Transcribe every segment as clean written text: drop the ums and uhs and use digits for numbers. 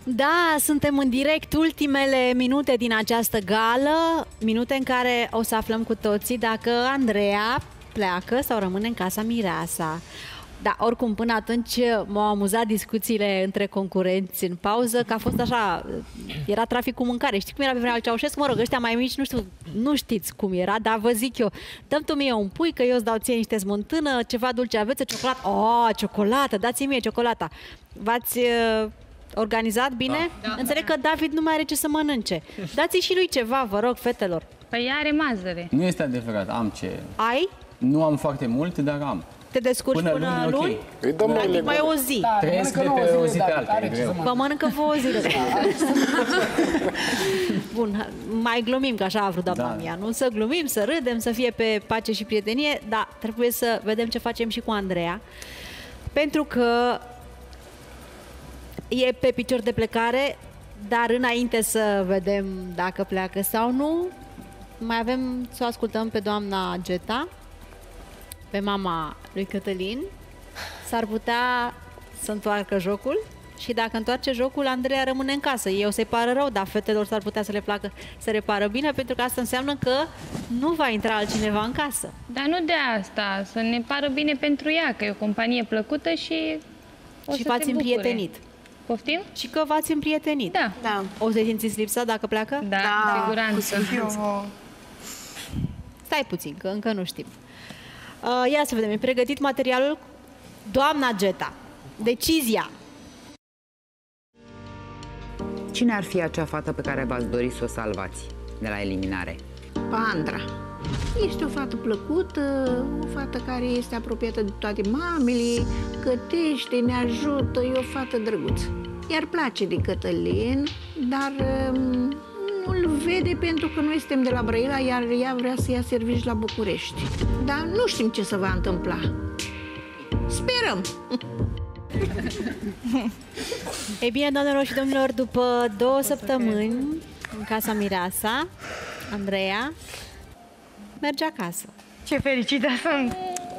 Da, suntem în direct, ultimele minute din această gală, minute în care o să aflăm cu toții dacă Andreea pleacă sau rămâne în casa mireasa. Da, oricum, până atunci m-au amuzat discuțiile între concurenți în pauză, că a fost așa, era trafic cu mâncare. Știi cum era pe vremea lui Ceaușescu? Mă rog, ăștia mai mici, nu știu, nu știți cum era, dar vă zic eu, dăm tu mie un pui, că eu îți dau ție niște smântână, ceva dulce aveți, ciocolată. Oh, ciocolată, dați-mi mie ciocolata. V-ați organizat bine? Da. Înțeleg că David nu mai are ce să mănânce. Dați-i și lui ceva, vă rog, fetelor. Păi are mazăre. Nu este adevărat, am ce... Ai? Nu am foarte mult, dar am. Te descurci până luni? Okay. Mai o zi. Da, trăiesc de pe o zi pe alta, e greu. Vă mănâncă vă o zi de Bun, mai glumim, că așa a vrut doamna mea, nu? Să glumim, să râdem, să fie pe pace și prietenie, dar trebuie să vedem ce facem și cu Andreea. Pentru că e pe picior de plecare, dar înainte să vedem dacă pleacă sau nu, mai avem să o ascultăm pe doamna Geta, pe mama lui Cătălin. S-ar putea să întoarcă jocul și dacă întoarce jocul, Andreea rămâne în casă. Ei o să-i pară rău, dar fetelor s-ar putea să le placă să repară bine, pentru că asta înseamnă că nu va intra altcineva în casă. Dar nu de asta, să ne pară bine pentru ea, că e o companie plăcută și o și să v-ați se bucure. împrietenit. Poftim? Și că v-ați împrietenit. Da. Da. O să-i simțiți lipsa dacă pleacă? Da, cu siguranță. Stai puțin, că încă nu știm. Ia să vedem, e pregătit materialul? Doamna Geta, decizia. Cine ar fi acea fată pe care v-ați dori să o salvați de la eliminare? Andra. Este o fată plăcută, o fată care este apropiată de toate mamele, gătește, ne ajută, e o fată drăguță. Iar place de Cătălin, dar nu-l vede pentru că noi suntem de la Brăila, iar ea vrea să ia servici la București. Dar nu știm ce se va întâmpla. Sperăm! Ei bine, doamnelor și domnilor, după 2 săptămâni în casa mireasa, Andreea merge acasă. Ce fericită sunt!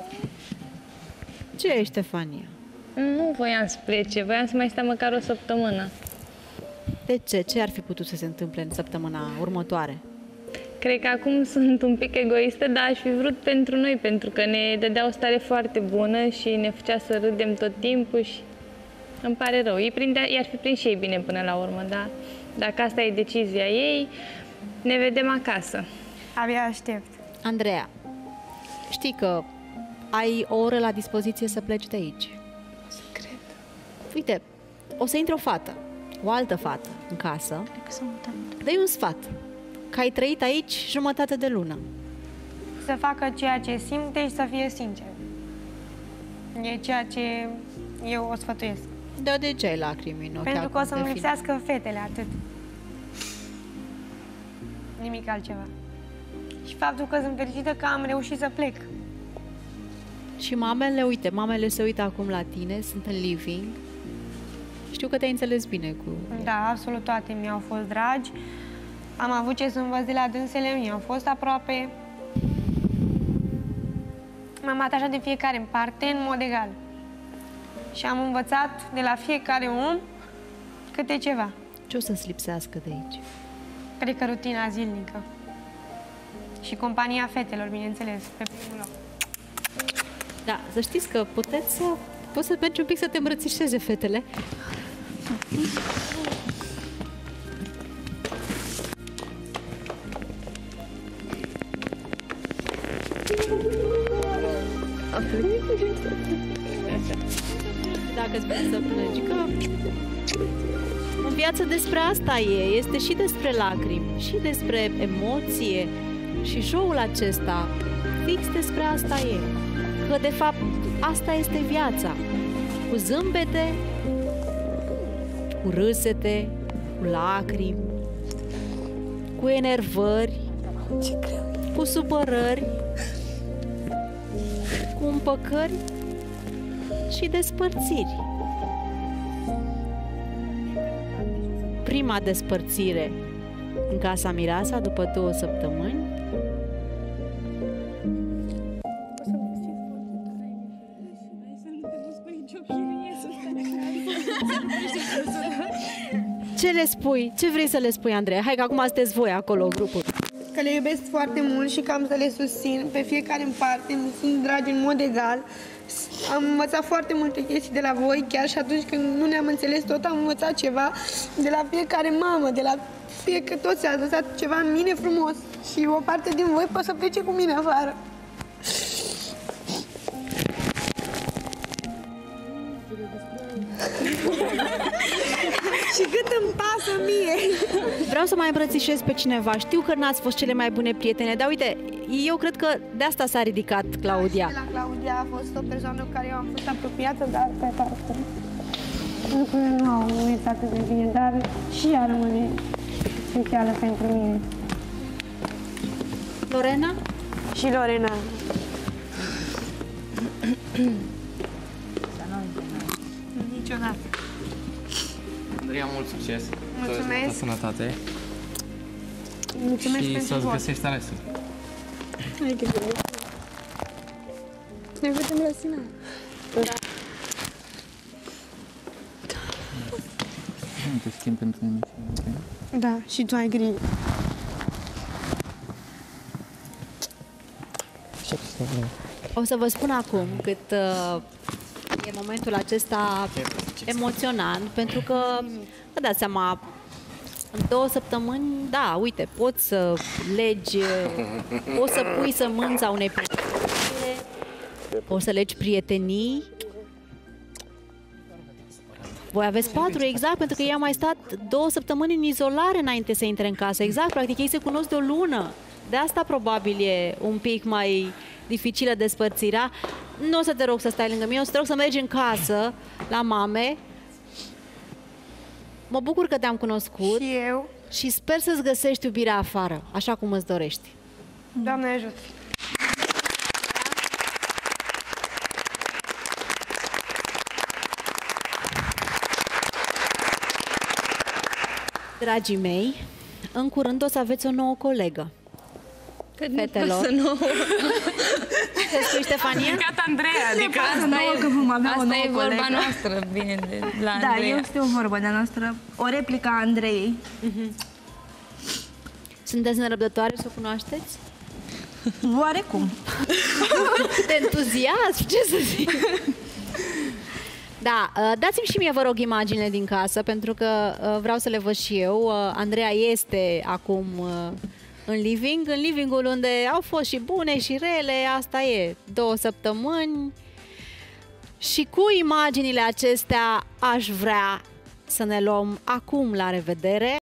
Ce ești, Ștefania? Nu voiam să plece, voiam să mai stau măcar o săptămână. De ce? Ce ar fi putut să se întâmple în săptămâna următoare? Cred că acum sunt un pic egoistă, dar aș fi vrut pentru noi, pentru că ne dădea o stare foarte bună și ne făcea să râdem tot timpul și îmi pare rău. I-ar fi prins și ei bine până la urmă, dar dacă asta e decizia ei, ne vedem acasă. Abia aștept. Andreea, știi că ai o oră la dispoziție să pleci de aici. Cred. Uite, o să intre o fată, o altă fată în casă. Dă-i un sfat, că ai trăit aici jumătate de lună. Să facă ceea ce simte și să fie sincer. E ceea ce eu o sfătuiesc. De ce ai lacrimi în ochi? Pentru că o să-mi lipsească fetele, atât. Nimic altceva. Și faptul că sunt fericită că am reușit să plec. Și mamele, uite, mamele se uită acum la tine, sunt în living. Știu că te-ai înțeles bine cu... Da, absolut toate mi-au fost dragi. Am avut ce să învăț de la dânsele, mi-au fost aproape. M-am atașat de fiecare în parte, în mod egal. Și am învățat de la fiecare om câte ceva. Ce o să-ți lipsească de aici? Cred că rutina zilnică. Și compania fetelor, bineînțeles, pe primul loc. Da, să știți că poți să mergi un pic să te îmbrățișeze fetele. Dacă îți vrei să pleci, că în viață despre asta este și despre lacrimi, și despre emoție, și show-ul acesta, fix despre asta e. Că de fapt asta este viața, cu zâmbete, cu râsete, cu lacrimi, cu enervări, cu supărări, cu împăcări și despărțiri. Prima despărțire în casa mireasa după 2 săptămâni. Ce le spui? Ce vrei să le spui, Andreea? Hai că acum sunteți voi acolo, grupul. Că le iubesc foarte mult și că am să le susțin pe fiecare în parte, mi sunt dragi în mod egal. Am învățat foarte multe chestii de la voi, chiar și atunci când nu ne-am înțeles tot, am învățat ceva de la fiecare mamă, de la fiecare, toți ați lăsat ceva în mine frumos și o parte din voi poate să plece cu mine afară. Și cât îmi pasă mie! Vreau să mai îmbrățișez pe cineva. Știu că n-ați fost cele mai bune prietene, dar uite, eu cred că de asta s-a ridicat Claudia. Da, și de la Claudia a fost o persoană cu care eu am fost apropiată, dar pe parte lucrurile nu au mers atât de bine, dar și ea rămâne specială pentru mine. Lorena? Și Lorena. Niciodată. Andreea, mult succes. Mulțumesc. Multă sănătate. Mulțumesc și pentru să-ți vot. găsești alesul. Hai că bine. Ne vedem la Sina. Nu te schimb pentru nimic. Da, și tu ai grijă. O să vă spun acum cât e momentul acesta emoționant, pentru că, vă dați seama, în 2 săptămâni, da, uite, poți să legi, poți să pui sămânța unei prieteni, poți să legi prietenii. Voi aveți 4, exact, pentru că ei au mai stat 2 săptămâni în izolare înainte să intre în casă. Exact, practic ei se cunosc de o lună. De asta probabil e un pic mai dificilă despărțirea. Nu o să te rog să stai lângă mine, o să te rog să mergi în casă la mame. Mă bucur că te-am cunoscut Și eu. și sper să-ți găsești iubirea afară, așa cum îți dorești. Doamne ajută. Dragii mei, în curând o să aveți o nouă colegă. Fetelor. Să nu. Ce spui, Ștefania? Gata, Andreea, adică asta e vorba noastră, bine, de la Andreea. Da, este o vorbă de-a noastră, o replică a Andrei. Sunteți nerăbdătoare să o cunoașteți? Oarecum. De entuziasm, ce să zic? Da, dați-mi și mie, vă rog, imaginile din casă, pentru că vreau să le văd și eu. Andreea este acum în livingul unde au fost și bune și rele, asta e, 2 săptămâni. Și cu imaginile acestea aș vrea să ne luăm acum la revedere.